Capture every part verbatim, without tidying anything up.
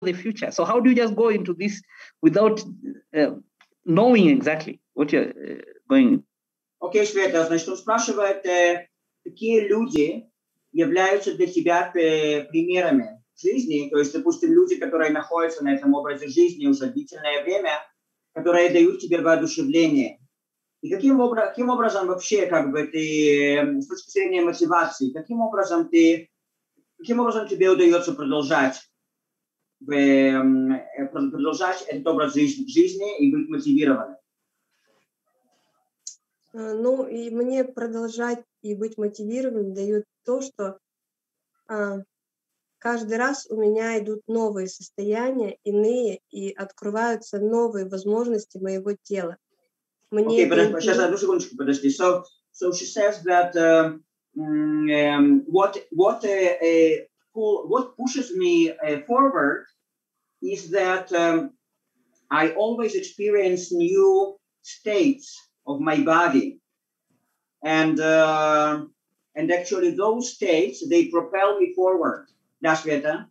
the future. So how do you just go into this without uh, knowing exactly what you're uh, going into? Окей, okay, Света, значит, он спрашивает, э, какие люди являются для тебя примерами жизни, то есть, допустим, люди, которые находятся на этом образе жизни уже длительное время, которые дают тебе воодушевление. И каким, обра- каким образом вообще, как бы ты, с точки зрения мотивации, каким образом ты, каким образом тебе удается продолжать, продолжать этот образ жизни и быть мотивированным? Ну, и мне продолжать и быть мотивированным дает то, что а, каждый раз у меня идут новые состояния, иные, и открываются новые возможности моего тела. Мне okay, подожди, сейчас одну секундочку, подожди. So, so she says that um, um, what what uh, uh, pull, what pushes me uh, forward is that um, I always experience new states of my body, and uh, and actually those states they propel me forward. Да, Света?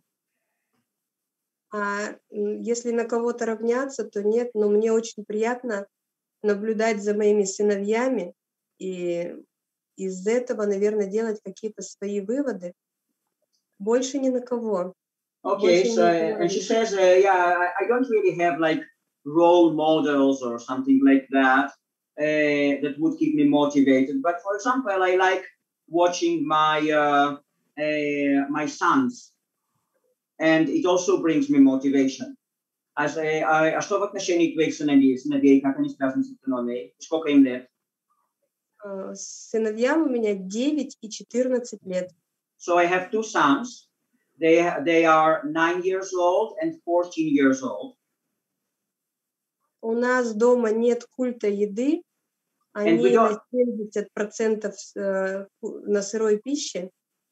А если на кого-то равняться, то нет, но мне очень приятно наблюдать за моими сыновьями и из этого, наверное, делать какие-то свои выводы. Больше ни на кого. Okay, so uh, and she says, uh, yeah, I, I don't really have like role models or something like that uh, that would keep me motivated. But for example, I like watching my uh, uh, my sons, and it also brings me motivation. А, а, а что в отношении твоих сыновей, сыновей, как они связаны с автономией? Сколько им лет? Сыновьям у меня девять и четырнадцать лет. So I have two sons. They they are nine years old and fourteen years old. У нас дома нет культа еды. Они на семьдесят процентов на сырой пище.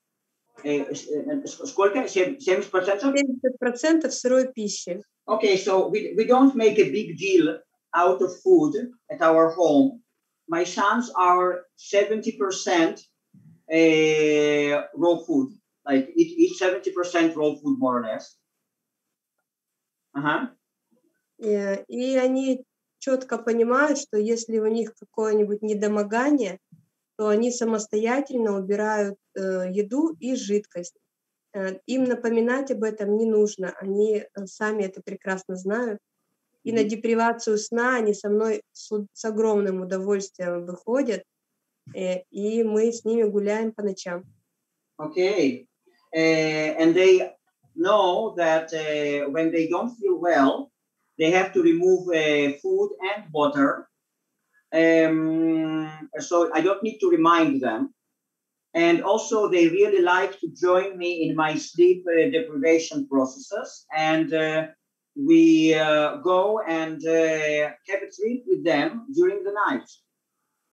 Сколько? семьдесят процентов? семьдесят процентов сырой пищи. Okay, so we, we don't make a big deal out of food at our home. My sons are seventy percent uh, raw food. Like each, each seventy percent raw food, more or less. Uh-huh. И, и они четко понимают, что если у них какое-нибудь недомогание, то они самостоятельно убирают э, еду и жидкость. Э, им напоминать об этом не нужно, они сами это прекрасно знают. И mm-hmm. на депривацию сна они со мной с, с огромным удовольствием выходят, э, и мы с ними гуляем по ночам. Okay. Uh, and they know that uh, when they don't feel well, they have to remove uh, food and water. Um, so I don't need to remind them. And also they really like to join me in my sleep uh, deprivation processes. And uh, we uh, go and uh, have a sleep with them during the night.